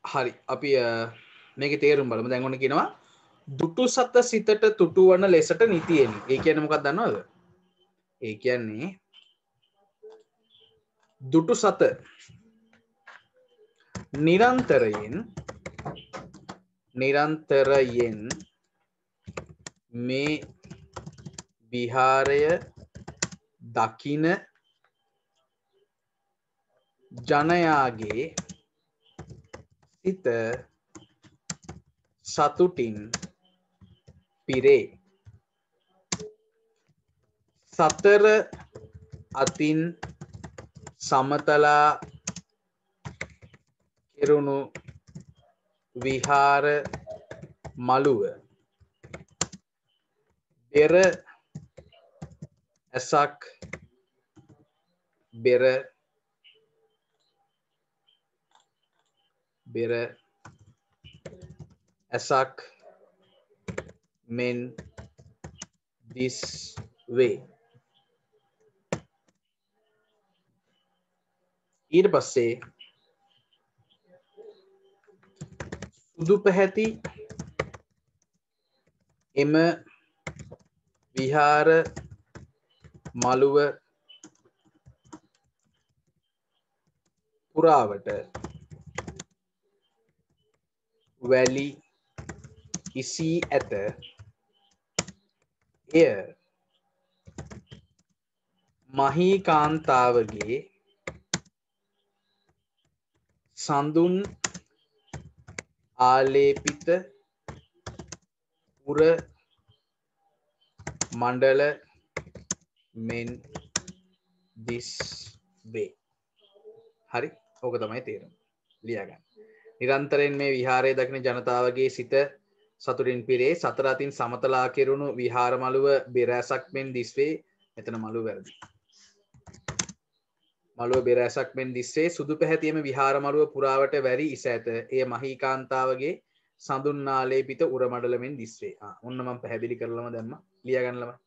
හරි අපි මේකේ තේරුම් බලමු. දැන් ඔන්න කියනවා දුටු සත සිතට තුටු වන ලෙසට නිතියෙනි. ඒ කියන්නේ මොකක්ද දන්නවද? ඒ කියන්නේ දුටු සත නිරන්තරයෙන් මේ විහාරය දකින ජනයාගේ සිත සතුටින් පිරේ. සතර අතින් සමතලා කෙරුණු විහාර මළුව බෙර ඇසක් බෙර ඇසක් මෙන් දිස් වේ. ඊට පස්සේ සුදු පැහැති එම විහාර මළුව පුරාවට වැලි ඉසී ඇත. එය මහී කාන්තාවගේ සඳුන් ආලේපිත පුර මණ්ඩල මෙන් දිස් වේ. හරි, ඕක තමයි තේරුම. ලියා ගන්න. නිරන්තරයෙන් මේ විහාරය දකින ජනතාවගේ සිත සතුටින් පිරේ. සතර අතින් සමතලා කෙරුණු විහාර මළුව බෙරැසක් මෙන් දිස්වේ. එතන මළුව වැරදි. මළුව බෙරැසක් මෙන් දිස්වේ. සුදු පැහැතියම විහාර මළුව පුරාවට වැරි ඉස ඇත. එය මහී කාන්තාවගේ සඳුන් ආලේපිත උර මඩල මෙන් දිස්වේ. ඔන්න මම පැහැදිලි කරලම දැම්මා. ලියා ගන්න ළමයි.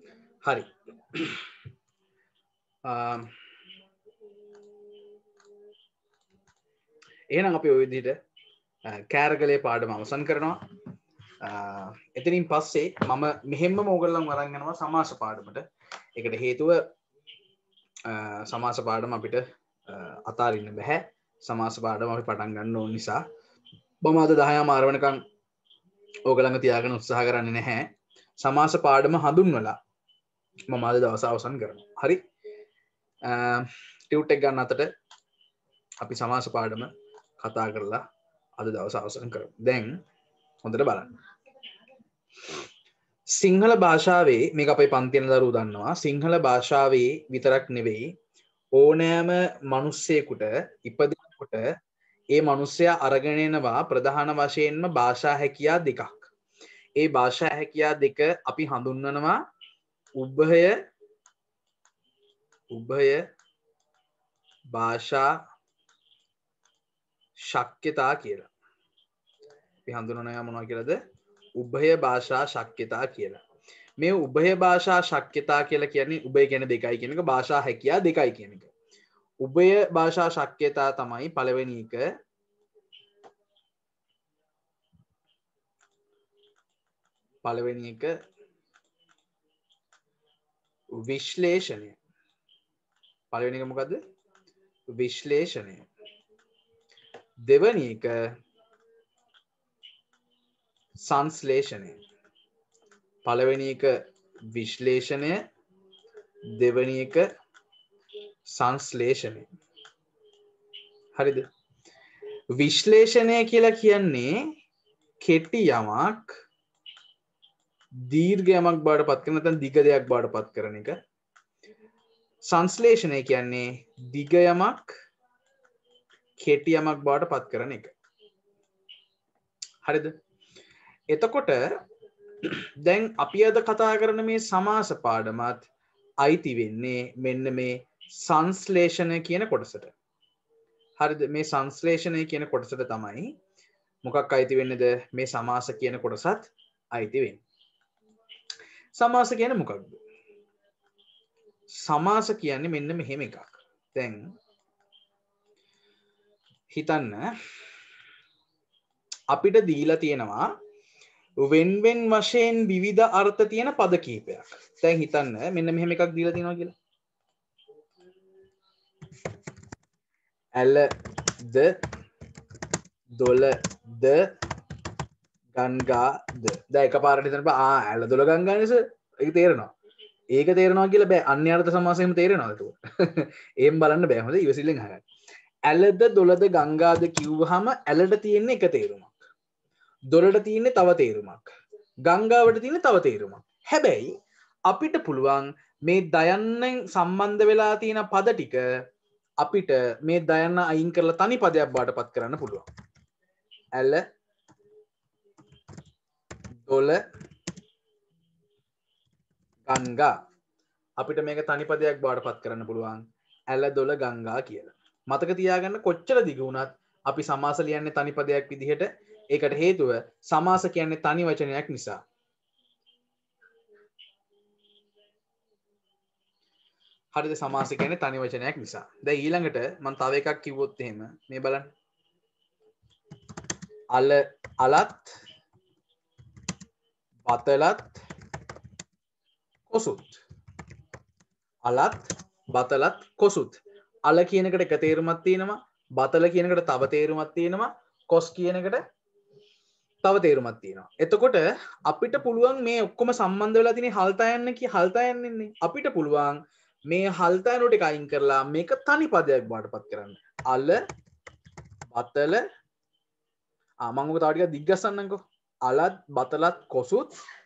හරි. එහෙනම් අපි ওই විදිහට කෑරගලේ පාඩම අවසන් කරනවා. එතනින් පස්සේ මම මෙහෙම්ම ඕගොල්ලන් වරන් යනවා සමාස පාඩමට. ඒකට හේතුව සමාස පාඩම අපිට අතාරින්න බෑ. සමාස පාඩම අපි පටන් ගන්න ඕන නිසා මම අද 10 මාර වෙනකන් ඕගොල්ලන්ව තියාගෙන උත්සාහ කරන්නේ නැහැ. සමාස පාඩම හඳුන්වලා මම අද දවස අවසන් කරනවා. හරි. ටියුට් එක ගන්න අතට අපි සමාස පාඩම කතා කරලා අද දවස අවසන් කරමු. දැන් හොඳට බලන්න. සිංහල භාෂාවේ මේක අපේ පන්තියේ දරුවෝ දන්නවා. සිංහල භාෂාවේ විතරක් නෙවෙයි ඕනෑම මිනිස්සෙකුට ඉපදෙනකොට ඒ මිනිස්සයා අරගෙන එනවා ප්‍රධාන වශයෙන්ම භාෂා හැකියා දෙකක්. ඒ භාෂා හැකියා දෙක අපි හඳුන්වනවා උභය භාෂා ශක්්‍යතා කියලා. අපි හඳුන්වනවා මොනවා කියලාද? උභය භාෂා ශක්්‍යතා කියලා. මේ උභය භාෂා ශක්්‍යතා කියලා කියන්නේ උභය කියන්නේ දෙකයි කියන එක, භාෂා හැකියා දෙකයි කියන එක. උභය භාෂා ශක්්‍යතා තමයි පළවෙනි එක. පළවෙනි එක විශ්ලේෂණය. පළවෙනි එක මොකද්ද? විශ්ලේෂණය. දෙවෙනි එක සංශ්ලේෂණය. පළවෙනි එක විශ්ලේෂණය, දෙවෙනි එක සංශ්ලේෂණය. හරිද? විශ්ලේෂණය කියලා කියන්නේ කෙටි යමක් දීර්ඝ යමක් බවට පත් කරන නැත්නම් දිග දෙයක් බවට පත් කරන එක. සංශ්ලේෂණය කියන්නේ දිග යමක් කෙටි යමක් බවට පත් කරන එක. හරිද? එතකොට දැන් අපි අද කතා කරන මේ සමාස පාඩමත් අයිති වෙන්නේ මෙන්න මේ සංශ්ලේෂණය කියන කොටසට. හරිද? මේ සංශ්ලේෂණය කියන කොටසට තමයි මොකක් අයිති වෙන්නේද? මේ සමාස කියන කොටසත් අයිති වෙන්නේ. සමාස කියන්නේ මොකක්ද? සමාස කියන්නේ මෙන්න මෙහෙම එකක්. දැන් හිතන්න අපිට දීලා තියෙනවා වෙන්වෙන් වශයෙන් විවිධ අර්ථ තියෙන පද කීපයක්. දැන් හිතන්න මෙන්න මෙහෙම එකක් දීලා තියෙනවා කියලා. ඇලද දොලද ගංගාද. දැන් එකපාරට හිතන්න බෑ ඇල දොල ගංගානේ සර්. ඒක තේරෙනවා. ඒක තේරෙනවා කියලා බෑ. අන්‍ය අර්ථ සමාසෙම තේරෙනවද ඒක? එහෙම බලන්න බෑ. හොඳ ඉවසිල්ලෙන් අහගන්න. ඇලද දොලද ගංගාද කිව්වහම ඇලට තියෙන්නේ එක තේරුමක්. දොලට තියෙන්නේ තව තේරුමක්. ගංගාවට තියෙන්නේ තව තේරුමක්. හැබැයි අපිට පුළුවන් මේ දයන්නෙන් සම්බන්ධ වෙලා තියෙන පද ටික අපිට මේ දයන්න අයින් කරලා තනි පදයක් බවට පත් කරන්න පුළුවන්. ඇල දොල ගංගා අපිට මේක තනි පදයක් බවට පත් කරන්න පුළුවන්. ඇල දොල ගංගා කියලා. මතක තියාගන්න කොච්චර දිග වුණත් අපි සමාස ලියන්නේ තනි පදයක් විදිහට. ඒකට හේතුව සමාස කියන්නේ තනි වචනයක් නිසා. හරිද? සමාස කියන්නේ තනි වචනයක් නිසා. දැන් ඊළඟට මම තව එකක් කිව්වොත් එහෙම මේ බලන්න. අල අලත් බතලත් කොසුත්. අලත් බතලත් කොසුත්. අල කියන එකට එක තේරුමක් තියෙනවා. බතල කියන එකට තව තේරුමක් තියෙනවා. කොස් කියන එකට තව තේරුමක් තියෙනවා. එතකොට අපිට පුළුවන් මේ ඔක්කොම සම්බන්ධ වෙලා තියෙන හල්තයන්න හල්තයන්නේ අපිට පුළුවන් මේ හල්තයන ටික අයින් කරලා මේක තනි පදයක් බවට පත් කරන්න. අල බතල මම ඔක තව ටිකක් දිග්ගස්සන්නම්කෝ. අලත් බතලත් කොසුත්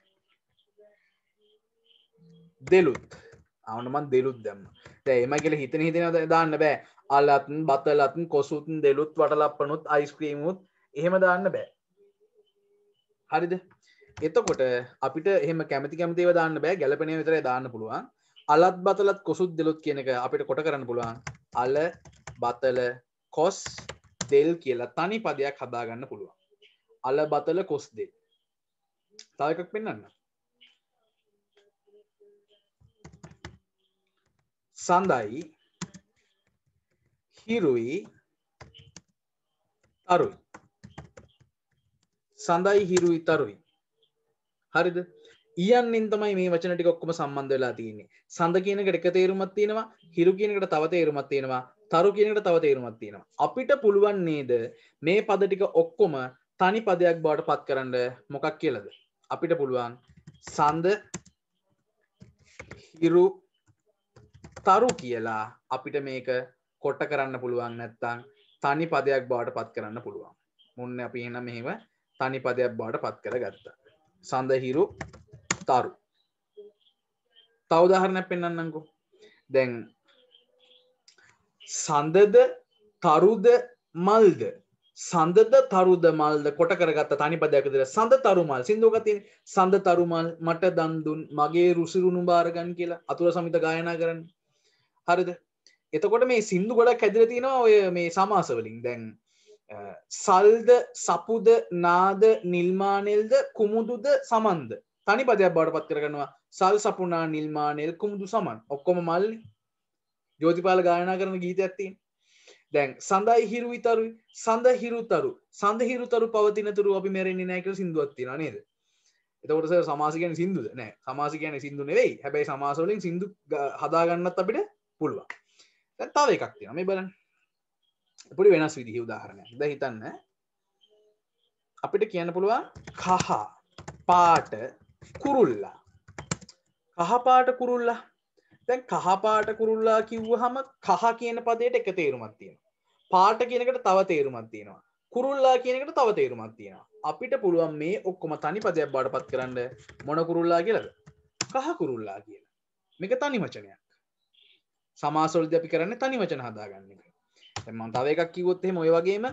දෙලුත්. ආවන මම දෙලුත් දැම්මා. දැන් එමය කියලා හිතන දාන්න බෑ. අලත් බතලත් කොසුත් දෙලුත් වටලප්පනුත් අයිස්ක්‍රීමුත් එහෙම දාන්න බෑ. හරිද? එතකොට අපිට එහෙම කැමති ඒවා දාන්න බෑ. ගැළපෙන ඒවා විතරයි දාන්න පුළුවන්. අලත් බතලත් කොසුත් දෙලුත් කියන එක අපිට කොට කරන්න පුළුවන්. අල බතල කොස් දෙල් කියලා තනි පදයක් හදා ගන්න පුළුවන්. අල බතල කොස් දෙල්. තව එකක් පෙන්නන්න. සඳයි හිරුයි තරුයි. සඳයි හිරුයි තරුයි. හරිද? ඊයන්ෙන් තමයි මේ වචන ටික ඔක්කොම සම්බන්ධ වෙලා තියෙන්නේ. සඳ කියන එකට එක තේරුමක් තියෙනවා, හිරු කියන එකට තව තේරුමක් තියෙනවා, තරු කියන එකට තව තේරුමක් තියෙනවා. අපිට පුළුවන් නේද මේ පද ටික ඔක්කොම තනි පදයක් බවට පත් කරන්න? මොකක් කියලාද? අපිට පුළුවන් සඳ හිරු තරු කියලා අපිට මේක කොට කරන්න පුළුවන්, නැත්නම් තනි පදයක් බවට පත් කරන්න පුළුවන්. මොන්න අපි එහෙනම් මෙහෙම තනි පදයක් බවට පත් කරගත්තා. සඳ හිරු තරු. තව උදාහරණයක් පෙන්නන්නම්කෝ. දැන් සඳද තරුද මල්ද, සඳද තරුද මල්ද කොට කරගත්ත තනි පදයක් විතර සඳ තරු මල් සින්දුවක තියෙන සඳ තරු මල් මට දන් දුන් මගේ රුසිරුණු බාර ගන්න කියලා අතුල සමිත ගායනා කරන්නේ. හරිද? එතකොට මේ සින්දු ගොඩක් හැදලා තියෙනවා ඔය මේ සමාස වලින්. දැන් සල්ද සපුද නාද නිල්මානෙල්ද කුමුදුද සමන්ද තනි පදයක් බවට පත් කරගන්නවා. සල් සපුනා නිල්මානෙල් කුමුදු සමන් ඔක්කොම මල්ලි. ජෝතිපාල ගායනා කරන ගීතයක් තියෙනවා. දැන් සඳයි හිරුයි තරුයි, සඳ හිරු තරු, සඳ හිරු තරු පවතින තුරු අපි මැරෙන්නේ නැහැ කියලා සින්දුවක් තියෙනවා නේද? එතකොට සර් සමාස කියන්නේ සින්දුද? නෑ. සමාස කියන්නේ සින්දු නෙවෙයි. හැබැයි සමාස වලින් සින්දු හදා ගන්නත් අපිට පුළුවන්. දැන් තව එකක් තියෙනවා. මේ බලන්න. පොඩි වෙනස් විදිහේ උදාහරණයක්. දැන් හිතන්න අපිට කියන්න පුළුවන් කහ පාට කුරුල්ලා. කහ පාට කුරුල්ලා. දැන් කහ පාට කුරුල්ලා කිව්වහම කහ කියන පදයට එක තේරුමක් තියෙනවා. පාට කියන එකට තව තේරුමක් තියෙනවා. කුරුල්ලා කියන එකට තව තේරුමක් තියෙනවා. අපිට පුළුවන් මේ ඔක්කොම තනි පදයක් බවට පත් කරන්න මොන කුරුල්ලා කියලාද? කහ කුරුල්ලා කියලා. මේක තනි වචනයක්. සමාසවලදී අපි කරන්නේ තනි වචන හදාගන්න එක. දැන් මම තව එකක් කිව්වොත් එහෙම ඔය වගේම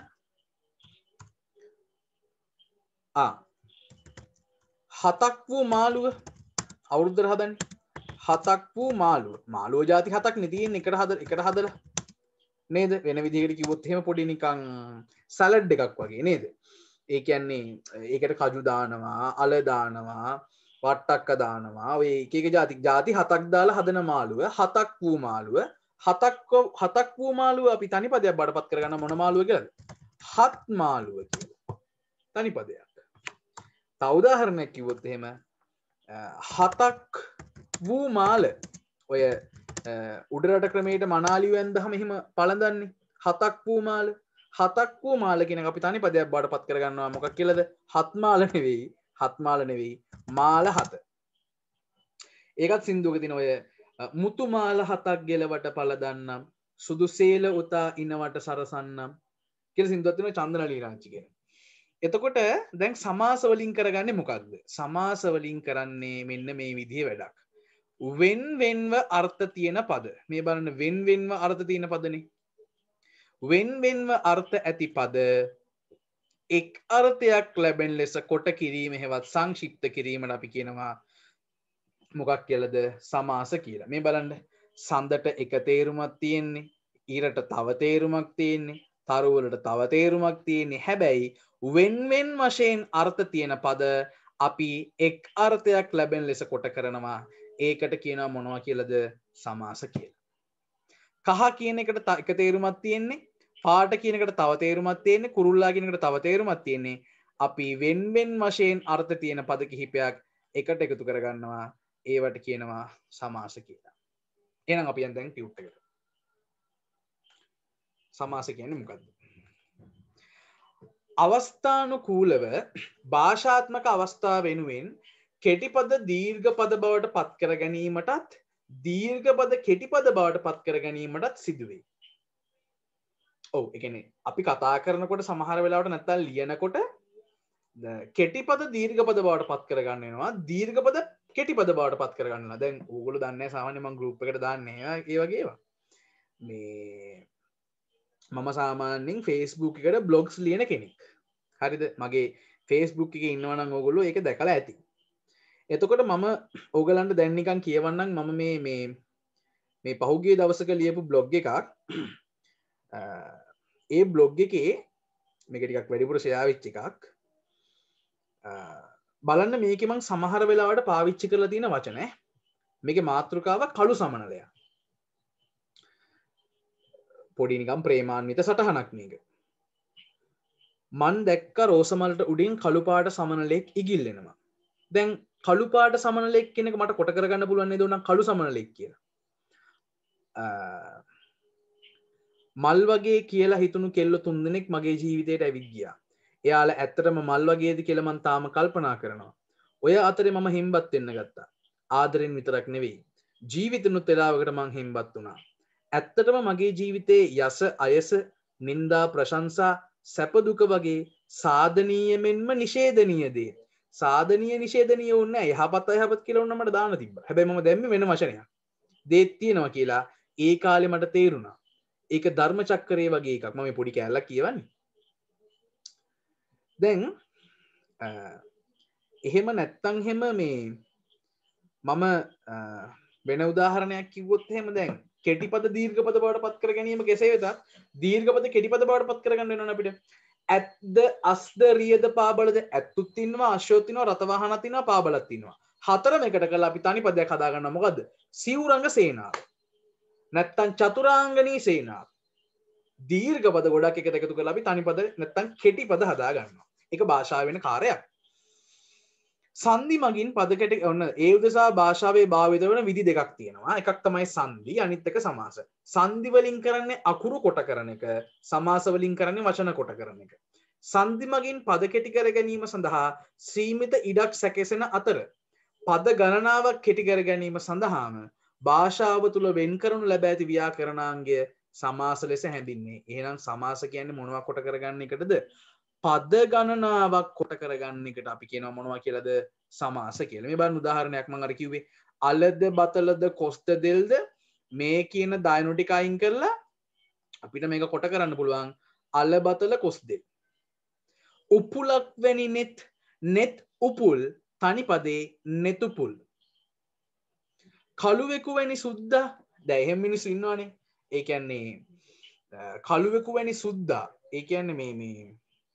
හතක් වූ මාළුව අවුරුද්දට හදන්නේ. හතක් වූ මාළුව. මාළුව ಜಾති හතක් නේ තියෙන්නේ එකට හදලා. නේද? වෙන විදිහකට කිව්වොත් එහෙම පොඩි නිකන් සලාඩ් එකක් වගේ නේද? ඒ කියන්නේ ඒකට කජු දානවා, අල දානවා, වට්ටක්ක දානවා. ඔය එක එක ಜಾති හතක් දාලා හදන මාළුව, හතක් වූ මාළුව. හතක් වූ මාළුව අපි තනි පදයක් බඩපත් කරගන්න මොන මාළුව කියලාද? හත් මාළුව කියලා. තනි පදයක්. තව උදාහරණයක් කිව්වොත් එහෙම හතක් වූ මාල. ඔය උඩරට ක්‍රමයට මනාලිව ඇන්දහම එහෙම පළඳන්නේ. හතක් වූ මාල. හතක් වූ මාල කියන එක අපි තනි පදයක් බවට පත් කරගන්නවා. මොකක් කියලාද? හත් මාල නෙවෙයි. හත් මාල නෙවෙයි. මාල හත. ඒකත් සින්දුවක තියෙන ඔය මුතු මාල හතක් ගෙලවට පළදන්නම් සුදු සේල උතා ඉනවට සරසන්නම් කියලා සින්දුවක් තියෙනවා චන්දනලී රාජ්‍ය කියන. එතකොට දැන් සමාස වලින් කරගන්නේ මොකක්ද? සමාස වලින් කරන්නේ මෙන්න මේ විදිහේ වැඩක්. වෙන් වෙන්ව අර්ථ තියෙන පද. මේ බලන්න වෙන් වෙන්ව අර්ථ තියෙන පදනේ. වෙන් වෙන්ව අර්ථ ඇති පද එක් අර්ථයක් ලැබෙන ලෙස කොට කිරීම හෙවත් සංක්ෂිප්ත කිරීමට අපි කියනවා මොකක් කියලාද? සමාස කියලා. මේ බලන්න සඳට එක තේරුමක් තියෙන්නේ, ඊරට තව තේරුමක් තියෙන්නේ, තරු වලට තව තේරුමක් තියෙන්නේ. හැබැයි වෙන් වෙන් වශයෙන් අර්ථ තියෙන පද අපි එක් අර්ථයක් ලැබෙන ලෙස කොට කරනවා. ඒකට කියනවා මොනවා කියලාද? සමාස කියලා. කහ කියන එකට එක තේරුමක් තියෙන්නේ, පාට කියන එකට තව තේරුමක් තියෙන්නේ, කුරුල්ලා කියන එකට තව තේරුමක් තියෙන්නේ. අපි වෙන් වෙන් වශයෙන් අර්ථ තියෙන පද කිහිපයක් එකට එකතු කරගන්නවා. ඒවට කියනවා සමාස කියලා. එහෙනම් අපි යන් දැන් ටියුට් එකට. සමාස කියන්නේ මොකද්ද? අවස්ථානුකූලව භාෂාත්මක අවස්ථා වෙනුවෙන් කෙටි පද දීර්ඝ පද බවට පත් කර ගැනීමටත් දීර්ඝ පද කෙටි පද බවට පත් කර ගැනීමටත් සිදු වේ. ඔව් ඒ කියන්නේ අපි කතා කරනකොට සමහර වෙලාවට නැත්තම් ලියනකොට කෙටි පද දීර්ඝ පද බවට පත් කර ගන්න වෙනවා. දීර්ඝ පද කෙටි පද බවට පත් කර ගන්නවා. දැන් ඕගොල්ලෝ දන්නේ නැහැ සාමාන්‍යයෙන් මම ගෲප් එකට දාන්නේ ඒ වගේ ඒවා. මේ මම සාමාන්‍යයෙන් Facebook එකට බ්ලොග්ස් ලියන කෙනෙක්. හරිද? මගේ Facebook එකේ ඉන්නවා නම් ඕගොල්ලෝ ඒක දැකලා ඇති. එතකොට මම ඕගලන්ට දැන් නිකන් කියවන්නම් මම මේ පහුගිය දවසක ලියපු බ්ලොග් එකක්. ඒ බ්ලොග් එකේ මේක ටිකක් වැඩිපුර ෂෙයා වෙච්ච එකක්. බලන්න මේකේ මං සමහර වෙලාවට පාවිච්චි කරලා තියෙන වචන. මේකේ මාතෘකාව කළු සමනලයක්. පොඩි නිකම් ප්‍රේමාන්විත සටහනක් මේක. මන් දැක්ක රෝසමලට උඩින් කළු පාට සමනලෙක් ඉගිල්ලෙනවා. දැන් කළු පාට සමනලෙක් කෙනෙක් මට කොට කරගන්න පුළුවන් නේද උනම් කළු සමනලෙක් කියලා. මල් වගේ කියලා හිතුණු කෙල්ල 3 දෙනෙක් මගේ ජීවිතේට ඇවිත් ගියා. එයාලා ඇත්තටම මල් වගේද කියලා මං තාම කල්පනා කරනවා. ඔය අතරේ මම හිම්බත් වෙන්න ගත්තා. ආදරෙන් විතරක් නෙවෙයි. ජීවිතෙනුත් වෙලාවකට මං හිම්බත් වුණා. ඇත්තටම මගේ ජීවිතේ යස අයස නිന്ദා ප්‍රශංසා සැප දුක වගේ සාධනීය මෙන්ම නිෂේධනීය දේ. සාධනීය නිෂේධනීය වුණ නැහැ. යහපත් අයහපත් කියලා උන්න මට දාන්න තිබ්බා. හැබැයි මම දැම්මේ වෙන වචනයක්. දේත් තියෙනවා කියලා ඒ කාලේ මට තේරුණා. ඒක ධර්ම චක්‍රය වගේ එකක්. මම මේ පොඩි කැලලක් කියවන්නේ. දැන් එහෙම නැත්තම් එහෙම මේ මම වෙන උදාහරණයක් කිව්වොත් එහෙම දැන් කෙටිපද දීර්ඝපද බවට පත් කර ගැනීම කෙසේ වෙතත් දීර්ඝපද කෙටිපද බවට පත් කරගන්න වෙනවනේ අපිට. ඇත්ද අස්ද රියද පාබලද ඇත්තුත් ඉන්නවා අශ්වයොත් ඉන්නවා රත වාහනත් ඉන්නවා පාබලත් ඉන්නවා. හතරම එකට කරලා අපි තනි පදයක් හදා ගන්නවා. මොකද්ද? සිවුරංග සේනාව. නැත්තම් චතුරාංගනී සේනාව. දීර්ඝපද ගොඩක් එකට එකතු කරලා අපි තනි පද නැත්තම් කෙටි පද හදා ගන්නවා. ඒක භාෂාව වෙන කාර්යයක්. සංදි මගින් පදකට ඔන්න ඒ උදෙසා භාෂාවේ භාවිත වන විදි දෙකක් තියෙනවා. එකක් තමයි සංදි, අනිත් එක සමාස. සංදි වලින් කරන්නේ අකුරු කොට කරන එක, සමාස වලින් කරන්නේ වචන කොට කරන එක. සංදි මගින් පද කෙටි කර ගැනීම සඳහා සීමිත ඉඩක් සැකසෙන අතර පද ගණනාවක් කෙටි කර ගැනීම සඳහාම භාෂාව තුල වෙන් කරනු ලැබ ඇති ව්‍යාකරණාංගය සමාස ලෙස හැඳින්වේ. එහෙනම් සමාස කියන්නේ මොනවා කොට කරගන්න එකටද? පද ගණනාවක් කොට කරගන්න එකට අපි කියනවා මොනවා කියලාද? සමාස කියලා. මේ බලන්න උදාහරණයක් මම අර කිව්වේ අලද බතලද කොස්ත දෙල්ද මේ කියන දායනු ටික අයින් කරලා අපිට මේක කොට කරන්න පුළුවන් අල බතල කොස් දෙල්. උපුලක් වැනි net උපුල් තනි පදේ netuපුල්. කළුවෙකු වැනි සුද්දා දැන් එහෙම මිනිස්සු ඉන්නවනේ. ඒ කියන්නේ කළුවෙකු වැනි සුද්දා ඒ කියන්නේ මේ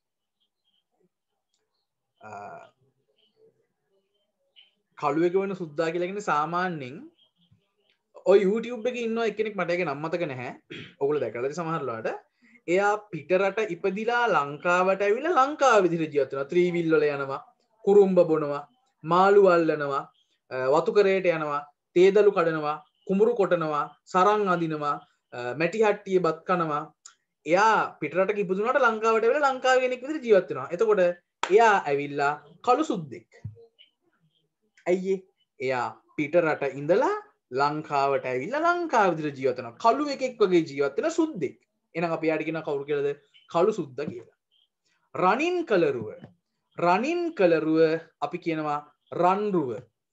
කළුවෙක වෙන සුද්දා කියලා කියන්නේ සාමාන්‍යයෙන් ඔය YouTube එකේ ඉන්න එක්කෙනෙක් මට ඒක නම් මතක නැහැ. ඔයගොල්ලෝ දැකලාද සමහරලාට. එයා පිටරට ඉපදිලා ලංකාවට ඇවිල්ලා ලංකාව විදිහට ජීවත් වෙනවා. ත්‍රිවිල් වල යනවා, කුරුම්බ බොනවා, මාළු අල්ලනවා, වතු කරේට යනවා, තේදලු කඩනවා, කුඹුරු කොටනවා, සරන් අදිනවා, මැටි හට්ටිය බත් කනවා. එයා පිටරටක ඉපදුනාට ලංකාවට ඇවිල්ලා ලංකාවේ කෙනෙක් විදිහට ජීවත් වෙනවා. එතකොට එයා ඇවිල්ලා කළු සුද්දෙක්. ඇයි එයා පිටරට ඉඳලා ලංකාවට ඇවිල්ලා ලංකාව විදිහට ජීවත් වෙනවා. කළු එකෙක් වගේ ජීවත් වෙන සුද්දෙක්. එහෙනම් අපි යාට කියනවා කවුරු කියලාද? කළු සුද්දා කියලා. රණින් කලරුව. රණින් කලරුව අපි කියනවා රන්රුව.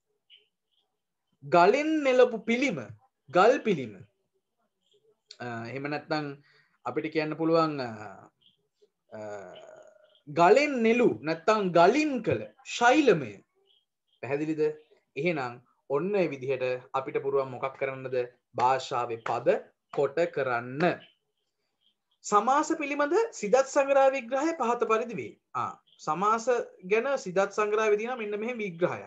ගලෙන් නෙලපු පිළිම ගල් පිළිම. එහෙම නැත්නම් අපිට කියන්න පුළුවන් ගලෙන් නෙලු නැත්තම් ගලින් කළ ශෛලමය. පැහැදිලිද? එහෙනම් ඔන්න ඒ විදිහට අපිට පුරුවන් මොකක් කරන්නද? භාෂාවේ පද කොට කරන්න. සමාස පිළිබඳ සිදත් සංග්‍රහ විග්‍රහය පහත පරිදි වේ. සමාස ගැන සිදත් සංග්‍රහයේ තියෙනවා මෙන්න මෙහෙම විග්‍රහයක්.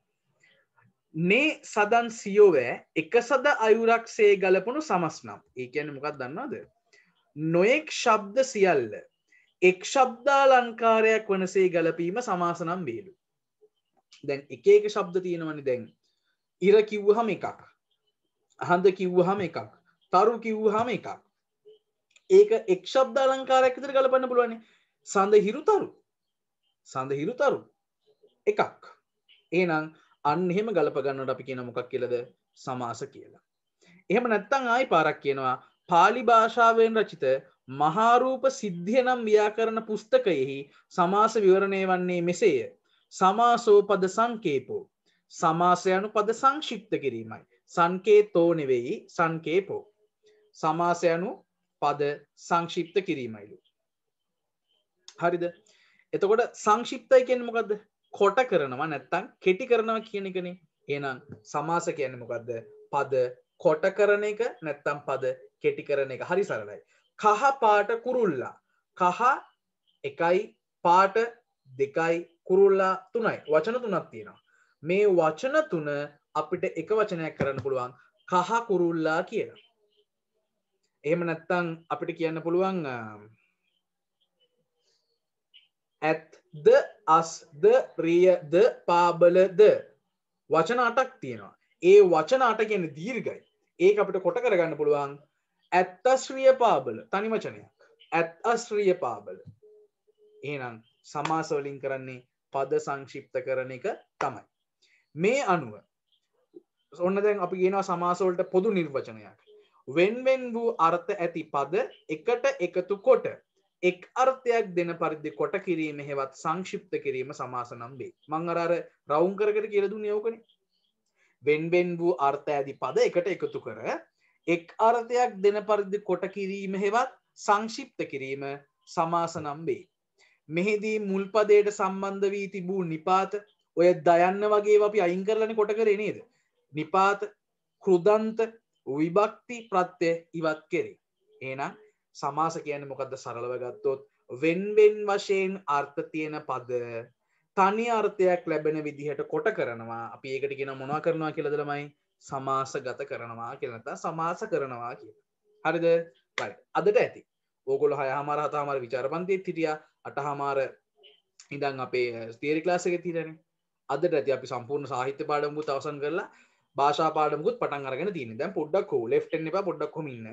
නේ සදන් සියෝවැ එක සද අයුරක්සේ ගලපුණු සමස්නම්. ඒ කියන්නේ මොකක්ද දන්නවද? නොඑක් ශබ්ද සියල්ල එක් ශබ්දාලංකාරයක් වනසේ ගලපීම සමාස නම් වේලු. දැන් එක එක ශබ්ද තියෙනවනේ. දැන් ඉර කිව්වහම එකක්, හඳ කිව්වහම එකක්, තරු කිව්වහම එකක්. ඒක එක් ශබ්දාලංකාරයක් විතර ගලපන්න පුළුවන්. සඳ හිරු තරු, සඳ හිරු තරු එකක්. එහෙනම් අන්න එහෙම ගලප ගන්නවට අපි කියන මොකක් කියලාද? සමාස කියලා. එහෙම නැත්නම් ආයි පාරක් කියනවා පාලි භාෂාවෙන් රචිත මහාරූප සිද්ධිය නම් ව්‍යාකරණ පුස්තකයෙහි සමාස විවරණය වන්නේ මෙසේය. සමාසෝ පද සංකේපෝ. සමාස යනු පද සංක්ෂිප්ත කිරීමයි. සංකේතෝ නෙවෙයි සංකේපෝ. සමාස යනු පද සංක්ෂිප්ත කිරීමයිලු. හරිද? එතකොට සංක්ෂිප්තයි කියන්නේ මොකද්ද? කොට කරනවා නැත්තම් කෙටි කරනවා කියන එකනේ. එහෙනම් සමාස කියන්නේ මොකද්ද? පද කොට කරන එක නැත්තම් පද කෙටි කරන එක. හරි සරලයි. කහ පාට කුරුල්ලා. කහ එකයි, පාට දෙකයි, කුරුල්ලා තුනයි. වචන තුනක් තියෙනවා. මේ වචන තුන අපිට එක වචනයක් කරන්න පුළුවන් කහ කුරුල්ලා කියලා. එහෙම නැත්නම් අපිට කියන්න පුළුවන් ඇත්ද අස්ද රියද පාබලද වචන 8ක් තියෙනවා. ඒ වචන 8 කියන්නේ දීර්ඝයි. ඒක අපිට කොට කරගන්න පුළුවන් ඇත්තශ්‍රිය පාබල තනි වචනයක්. ඇත්තශ්‍රිය පාබල. එහෙනම් සමාස වලින් කරන්නේ පද සංක්ෂිප්ත කරන එක තමයි. මේ අනුව ඔන්න දැන් අපි කියනවා සමාස වලට පොදු නිර්වචනයක්. වෙන් වූ අර්ථ ඇති පද එකට එකතු කොට එක් අර්ථයක් දෙන පරිදි කොට කිරීම හේවත් සංක්ෂිප්ත කිරීම සමාස නම් වේ. මම අර රවුම් කරකට කියලා දුන්නේ ඕකනේ. වෙන් වූ අර්ථ ඇති පද එකට එකතු කර එක් අර්ථයක් දෙන පරිදි කොට කිරීම හේවත් සංක්ෂිප්ත කිරීම සමාස නම් වේ. මෙහිදී මුල් පදයට සම්බන්ධ වී තිබූ නිපාත ඔය දයන්න වගේ අපි අයින් කරලානේ කොට කරේ නේද? නිපාත කෘදන්ත විභක්ති ප්‍රත්‍ය ඉවත් කෙරේ. එහෙනම් සමාස කියන්නේ මොකද්ද? සරලව ගත්තොත් වෙන් වශයෙන් අර්ථ තියෙන පද තනි අර්ථයක් ලැබෙන විදිහට කොට කරනවා. අපි ඒකට කියන මොනවා කරනවා කියලාද ළමයි? සමාසගත කරනවා කියලා නැත්නම් සමාස කරනවා කියලා. හරිද? right. අදට ඇති. ඕගොල්ලෝ 6:00 7:00 විචාරපන්තියෙත් හිටියා. 8:00 ඉඳන් අපේ තියරි ක්ලාස් එකේ තියෙනනේ. අදට ඇති අපි සම්පූර්ණ සාහිත්‍ය පාඩමුත් අවසන් කරලා භාෂා පාඩමුත් පටන් අරගෙන තියෙන්නේ. දැන් පොඩ්ඩක් හෝ left එන්න එපා පොඩ්ඩක් කොහොම ඉන්න.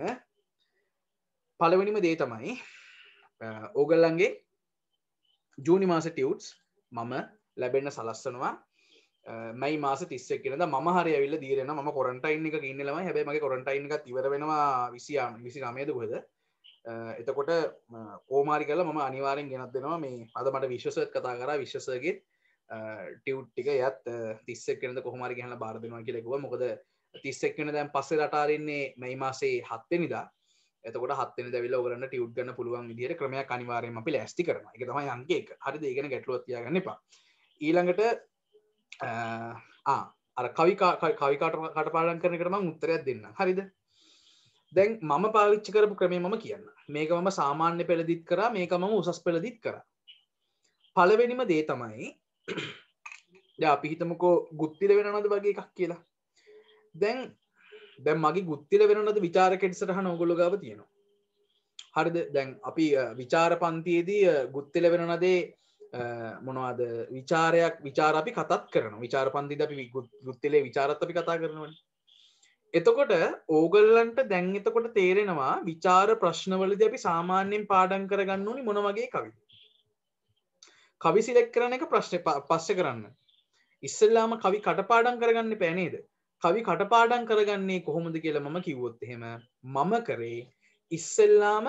පළවෙනිම දේ තමයි ඕගොල්ලන්ගේ ජූනි මාසේ ටියුට්ස් මම ලැබෙන්න සලස්සනවා. මයි මාස 31 වෙනිදා මම හරිය ඇවිල්ලා දීරෙනවා. මම ක්වොරන්ටයින් එකක ඉන්නේ ළමයි. හැබැයි මගේ ක්වොරන්ටයින් එකත් ඉවර වෙනවා 29ද කොහෙද? එතකොට කෝමාරි කරලා මම අනිවාර්යෙන් ගෙනත් දෙනවා. මේ අද මට විශ්වසර්ත් කතා කරා. විශ්වසර්ගේ ටියුට් ටික යත් 31 වෙනිදා කොහොම හරි ගහලා බාර දෙනවා කියලා කිව්වා. මොකද 31 වෙනිදා දැන් පස්සේ රට ආරින්නේ මයි මාසේ 7 වෙනිදා. එතකොට 7 වෙනිදා ඇවිල්ලා ඔයගලන්ට ටියුට් ගන්න පුළුවන් විදිහට ක්‍රමයක් අනිවාර්යයෙන්ම අපි ලෑස්ති කරනවා. ඒක තමයි අංක 1. හරිද? ඒ ගැන ගැටලුවක් තියාගන්න එපා. ඊළඟට අර කවි කටපාඩම් කරන එකට මම උත්තරයක් දෙන්නම්. හරිද? දැන් මම පාවිච්චි කරපු ක්‍රමය මම කියන්න. මේක මම සාමාන්‍ය පෙළදිත් කරා, මේක මම උසස් පෙළදිත් කරා. පළවෙනිම දේ තමයි දැන් අපි හිතමුකෝ ගුත්තිල වෙනවද වගේ එකක් කියලා. දැන් මගේ ගුත්තිල වෙනවද විචාරක ඉස්සරහන ඕගොල්ලෝ ගාව තියෙනවා. හරිද? දැන් අපි විචාර පන්තියේදී ගුත්තිල වෙනවනදේ මොනවද විචාර අපි කතාත් කරනවා. විචාර පන්තියේදී අපි ගුත්තිලේ විචාරත් අපි කතා කරනවානේ. එතකොට ඕගොල්ලන්ට දැන් එතකොට තේරෙනවා විචාර ප්‍රශ්නවලදී අපි සාමාන්‍යයෙන් පාඩම් කරගන්න ඕනි මොන වගේ කවිද? කවි සිලෙක්ට් කරන එක ප්‍රශ්නේ පස්සේ කරන්න. ඉස්සෙල්ලාම කවි කටපාඩම් කරගන්න එපා නේද? කවි කටපාඩම් කරගන්නේ කොහොමද කියලා මම කිව්වොත් එහෙම මම කරේ ඉස්සෙල්ලාම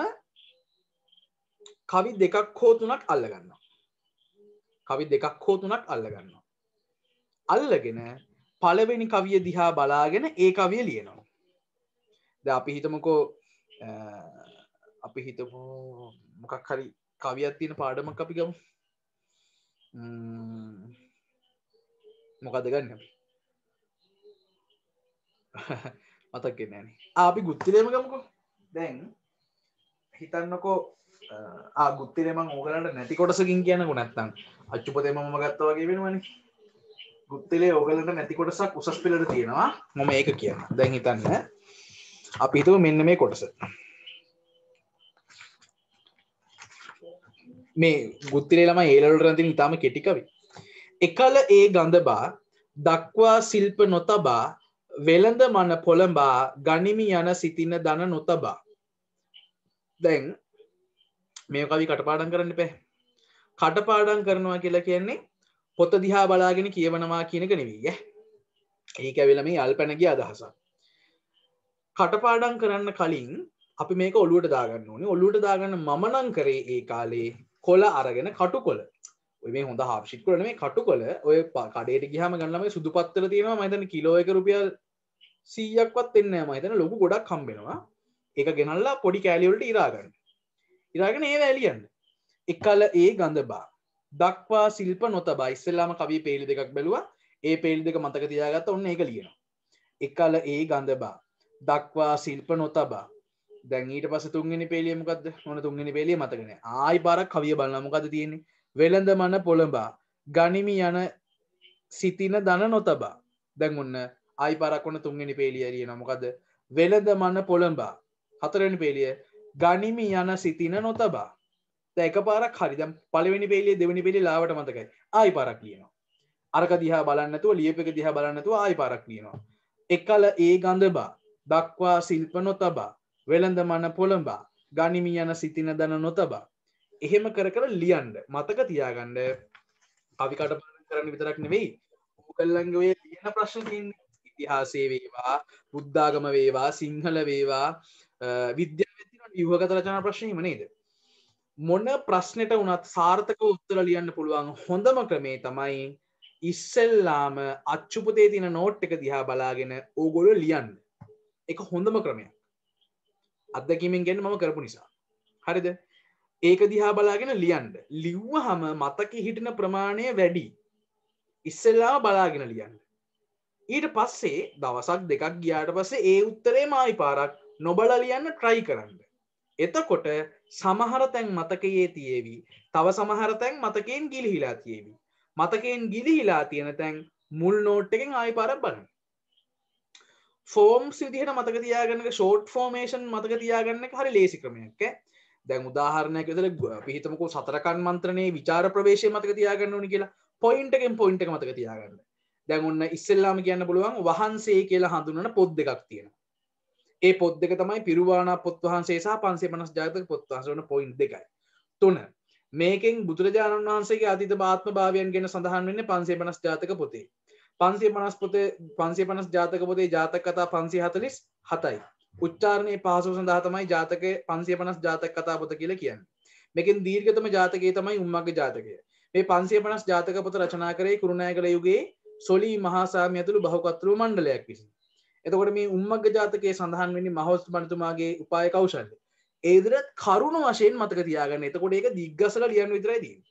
කවි දෙකක් හෝ තුනක් අල්ල ගන්නවා. කවි දෙකක් හෝ තුනක් අල්ල ගන්නවා. අල්ලගෙන පළවෙනි කවිය දිහා බලාගෙන ඒ කවිය ලියනවා. දැන් අපි හිතමුකෝ මොකක් හරි කවියක් තියෙන පාඩමක් අපි ගමු. මොකද ගන්න අපි මතක් වෙන්නේ නැහනේ. අපි ගුත්තිලේම ගමුකෝ. දැන් හිතන්නකෝ ගුත්තිලේ මම ඕගලන්ට නැති කොටසකින් කියන්නකෝ නැත්තම් අච්චුපතේ මම ගත්තා වගේ වෙනවනේ. ගුත්තිලේ ඕගලන්ට නැති කොටසක් උසස් පෙළට තියෙනවා. මම ඒක කියන්න. දැන් හිතන්න අපි හිතමු මෙන්න මේ කොටස. මේ ගුත්තිලේ ළමයි ඒ ලෙවල් වලට තියෙන ඉතාලම කෙටි කවි. එකල ඒ ගඳබා දක්වා ශිල්ප නොතබා වෙළඳ මන පොළඹා ගනිමි යන සිටින දන නොතබා. දැන් මේ කවි කටපාඩම් කරන්න එපා. කටපාඩම් කරනවා කියලා කියන්නේ පොත දිහා බලාගෙන කියවනවා කියන එක නෙවෙයි ඈ. ඒක ඇවිල්ලා මේ අල්පැනගේ අදහසක්. කටපාඩම් කරන්න කලින් අපි මේක ඔලුවට දාගන්න ඕනේ. ඔලුවට දාගන්න මම නම් කරේ ඒ කාලේ කොළ අරගෙන කටුකොළ. ඔය මේ හොඳ හාප්ෂිට් කොළ නෙමෙයි කටුකොළ. ඔය කඩේට ගියාම ගන්න මේ සුදු පත්තර තියෙනවා. මම හිතන්නේ කිලෝ එක රුපියල් 100ක්වත් එන්නේ නැහැ. මම හිතන්නේ ලොකු ගොඩක් හම්බෙනවා. ඒක ගෙනල්ලා පොඩි කෑලි වලට ඉරා ගන්න. ඉරාගෙන ඒව ඇලියන්න. එකල ඒ ගඳබා දක්වා ශිල්ප නොතබා. ඉස්සෙල්ලාම කවියේ පේලි දෙකක් බැලුවා. ඒ පේලි දෙක මතක තියාගත්තා. ඔන්න ඒක ලියනවා. එකල ඒ ගඳබා දක්වා ශිල්ප නොතබා. දැන් ඊට පස්සේ තුන්වෙනි පේලිය මොකද්ද? මොන තුන්වෙනි පේලිය මතක නැහැ. ආයි පාරක් කවිය බලනවා. මොකද්ද තියෙන්නේ? වෙළඳ මන පොළඹා ගනිමි යන සිටින දන නොතබා. දැන් ඔන්න ආයි පාරක් ඔන්න තුන්වෙනි පේලිය ලියනවා. මොකද්ද? වෙළඳ මන පොළඹා හතරවෙනි පේලිය ගනිමි යන සිතින නොතබා. දැන් එකපාරක් හරි. දැන් පළවෙනි පේලිය දෙවෙනි පේලිය ලාවට මතකයි. ආයි පාරක් ලියනවා. අරක දිහා බලන්නේ නැතුව ලියපෙක දිහා බලන්නේ නැතුව ආයි පාරක් ලියනවා. එකල ඒ ගඳ බා දක්වා ශිල්ප නොතබා වෙළඳ මන පොළඹා ගනිමි යන සිතින දන නොතබා. එහෙම කර කර ලියන්න මතක තියාගන්න. කවි කටපාඩම් කරන්න විතරක් නෙවෙයි ඕගොල්ලන්ගේ ඔය ලියන ප්‍රශ්න තියෙන්නේ ඉතිහාසයේ වේවා බුද්ධාගම වේවා සිංහල වේවා විද්‍යාවේ තියෙන ව්‍යුහගත රචනා ප්‍රශ්න එහෙම නේද? මොන ප්‍රශ්නෙට වුණත් සාර්ථකව උත්තර ලියන්න පුළුවන් හොඳම ක්‍රමේ තමයි ඉස්සෙල්ලාම අච්චු පොතේ තියෙන නෝට් එක දිහා බලාගෙන ඕගොල්ලෝ ලියන්න. ඒක හොඳම ක්‍රමයක්. අත්දැකීමෙන් ගන්න මම කරපු නිසා. හරිද? ඒක දිහා බලාගෙන ලියන්න. ලිව්වහම මතකෙ හිටින ප්‍රමාණය වැඩි. ඉස්සෙල්ලාම බලාගෙන ලියන්න. ඊට පස්සේ දවසක් දෙකක් ගියාට පස්සේ ඒ උත්තරේම ආයි පාරක් නොබලා ලියන්න try කරන්න. එතකොට සමහර තැන් මතකයේ තියේවි. තව සමහර තැන් මතකයෙන් ගිලිහිලා තියේවි. මතකයෙන් ගිලිහිලා තියෙන තැන් මුල් නෝට් එකෙන් ආයි පාරක් බලන්න. ෆෝම්ස් විදිහට මතක තියාගන්න එක ෂෝට් ෆෝමේෂන් මතක තියාගන්න එක හරි ලේසි ක්‍රමයක් ඈ. දැන් උදාහරණයක් විදිහට අපි හිතමුකෝ සතරකන් මන්ත්‍රණයේ විචාර ප්‍රවේශය මතක තියාගන්න ඕනි කියලා. පොයින්ට් එකෙන් පොයින්ට් එක මතක තියාගන්න. දැන් ඔන්න ඉස්සෙල්ලාම කියන්න පුළුවන් වහන්සේ කියලා හඳුන්වන පොත් දෙකක් තියෙනවා. ඒ පොත් දෙක තමයි පිරුවාණා පොත් වහන්සේ සහ 550 ජාතක පොත් වහන්සේ වන පොයින්ට් දෙකයි. 3. මේකෙන් බුදුරජාණන් වහන්සේගේ අතීත ආත්ම භාවයන් ගැන සඳහන් වෙන්නේ 550 ජාතක පොතේ. 550 ජාතක පොතේ ජාතක කතා 547යි. උච්චාරණයේ පහසු සඳහා තමයි ජාතකයේ 550 ජාතක කතා පොත කියලා කියන්නේ. මේකෙන් දීර්ඝතම ජාතකය තමයි උම්මග්ග ජාතකය. මේ 550 ජාතක පොත රචනා කරේ කුරුණෑගල යුගයේ සොලී මහා සාමි ඇතුළු බහුකත්රු මණ්ඩලයක් විසින්. එතකොට මේ උම්මග්ග ජාතකයේ සඳහන් වෙන්නේ මහෞෂධ මණ්ඩතුමාගේ උපාය කෞශල්‍ය. ඒ විදිහට කරුණ වශයෙන් මතක තියාගන්න. එතකොට ඒක දිග්ගසලා ලියන්න විතරයි තියෙන්නේ.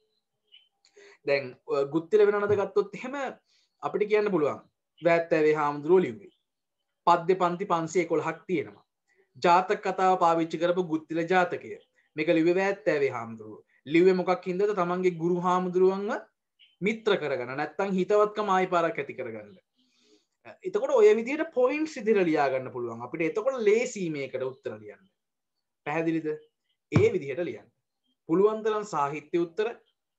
දැන් ගුත්තිල වෙනනද ගත්තොත් එහෙම අපිට කියන්න පුළුවන්. වැත්තෑවේ හාමුදුරුවෝ ලිව්වේ. පද්‍ය පන්ති 511ක් තියෙනවා. ජාතක කතාව පාවිච්චි කරපු ගුත්තිල ජාතකය. මේක ලිව්වේ වැත්තෑවේ හාමුදුරුවෝ. ලිව්වේ මොකක් හින්දාද? තමන්ගේ ගුරු හාමුදුරුවන්ව මිත්‍ර කරගන්න. නැත්තම් හිතවත්කම ආයි පාරක් ඇති කරගන්න. එතකොට ඔය විදිහට පොයින්ට්ස් ඉදිරියට ලියා ගන්න පුළුවන්. අපිට එතකොට ලේසි මේකට උත්තර ලියන්න. පැහැදිලිද? ඒ විදිහට ලියන්න. පුළුවන් තරම් සාහිත්‍ය උත්තර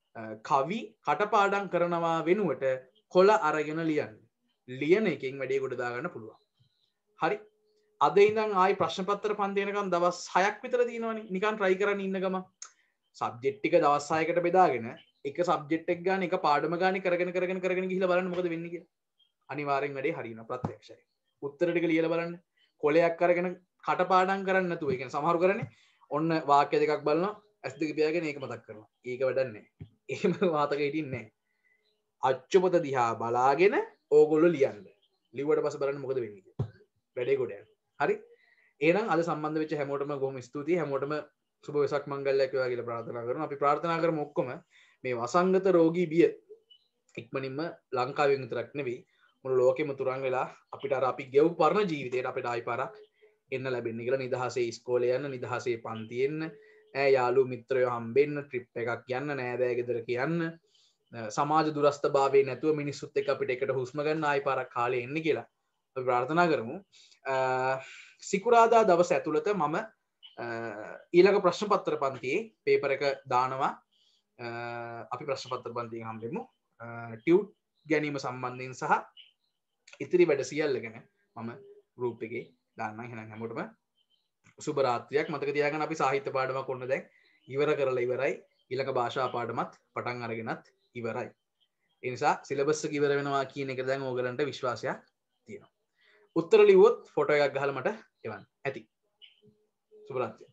කවි කටපාඩම් කරනවා වෙනුවට කොළ අරගෙන ලියන්න. ලියන එකෙන් වැඩේ ගොඩ දාගන්න පුළුවන්. හරි. අද ඉඳන් ආයි ප්‍රශ්න පත්‍ර පන්ති වෙනකන් දවස් 6ක් විතර තියෙනවනේ. නිකන් try කරන්න ඉන්න ගම. සබ්ජෙක්ට් ටික දවස් 6කට බෙදාගෙන එක සබ්ජෙක්ට් එක ගන්න එක පාඩම ගන්න කරගෙන ගිහිල්ලා බලන්න මොකද වෙන්නේ කියලා. අනිවාර්යෙන් වැඩේ හරියනවා ප්‍රත්‍යක්ෂයි. උත්තර ටික ලියලා බලන්න. කොලයක් අරගෙන කටපාඩම් කරන්න නැතුව. ඒ කියන්නේ සමහරු කරන්නේ ඔන්න වාක්‍ය දෙකක් බලනවා S2 පියාගෙන ඒක මතක් කරනවා. ඒක වැඩක් නැහැ. එහෙම වාතක හිටින්නේ නැහැ. අච්චුපත දිහා බලාගෙන ඕගොල්ලෝ ලියන්න. ලිව්වට පස්සේ බලන්න මොකද වෙන්නේ කියලා. වැඩේ ගොඩ යනවා. හරි. එහෙනම් අද සම්බන්ධ වෙච්ච හැමෝටම බොහොම ස්තුතියි. හැමෝටම සුබ වෙසක් මංගල්‍යයක් වේවා කියලා ප්‍රාර්ථනා කරනවා. අපි ප්‍රාර්ථනා කරමු ඔක්කොම මේ වසංගත රෝගී බිය ඉක්මනින්ම ලංකාවෙන් විතරක් නෙවෙයි මුළු ලෝකෙම තුරන් වෙලා අපිට අර අපි ගෙව් පරණ ජීවිතේට අපිට ආයි පාරක් එන්න ලැබෙන්නේ කියලා නිදහසේ ඉස්කෝලේ යන්න නිදහසේ පන්ති එන්න ඈ යාළුවෝ මිත්‍රයෝ හම්බෙන්න ට්‍රිප් එකක් යන්න නෑදෑ ගෙදර කියන්න සමාජ දුරස්ථභාවයේ නැතුව මිනිස්සුත් එක්ක අපිට එකට හුස්ම ගන්න ආයි පාරක් කාලේ එන්න කියලා අපි ප්‍රාර්ථනා කරමු. සිකුරාදා දවස ඇතුළත මම ඊළඟ ප්‍රශ්න පත්‍ර පන්තියේ පේපර් එක දානවා. අපි ප්‍රශ්න පත්‍ර පන්තියෙන් හම්බෙමු. ටියුට් ගැනීම සම්බන්ධයෙන් සහ ඉතිරි වැඩ සියල්ල ගැන මම ගෲප් එකේ දාන්නම්. එහෙනම් හැමෝටම සුබ රාත්‍රියක්. මතක තියාගන්න අපි සාහිත්‍ය පාඩමක් ඔන්න දැන් ඉවර කරලා ඉවරයි. ඊළඟ භාෂා පාඩමත් පටන් අරගෙනත් ඉවරයි. ඒ නිසා සිලබස් එක ඉවර වෙනවා කියන එක දැන් ඕගලන්ට විශ්වාසයක් තියෙනවා. උත්තර ලිව්වොත් ෆොටෝ එකක් ගහලා මට එවන්න. ඇති. සුබ රාත්‍රියක්.